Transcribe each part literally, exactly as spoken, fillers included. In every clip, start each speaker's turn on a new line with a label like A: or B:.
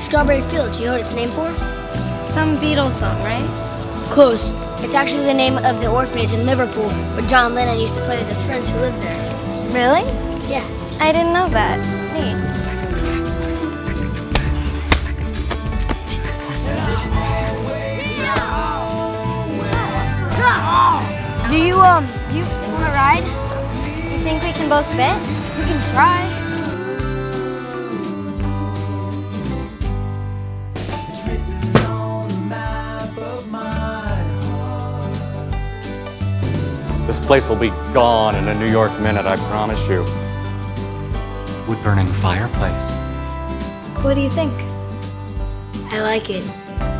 A: Strawberry Fields, you know what it's named for?
B: Some Beatles song, right?
A: Close. It's actually the name of the orphanage in Liverpool where John Lennon used to play with his friends who lived there.
B: Really?
A: Yeah.
B: I didn't know that. Neat.
A: Do you, um, do you want to ride?
B: You think we can both fit?
A: We can try.
C: This place will be gone in a New York minute, I promise you.
D: Wood-burning fireplace.
A: What do you think? I like it.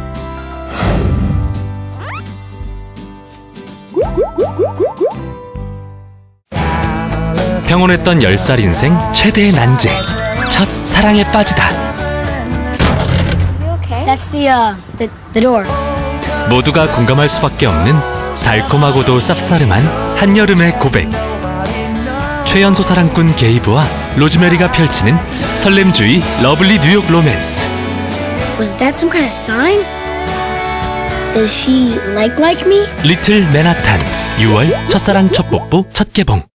D: 평온했던 열 살 인생 최대의 난제. 첫 사랑에 빠지다.
B: You okay?
A: That's the, uh, the, the door.
D: 모두가 공감할 수밖에 없는 달콤하고도 쌉싸름한 한여름의 고백. 최연소 사랑꾼 게이브와 로즈메리가 펼치는 설렘주의 러블리 뉴욕 로맨스.
A: Was that some kind of sign? Does she like like me?
D: 리틀 맨하탄 유월 첫사랑 첫 뽀뽀 첫 개봉.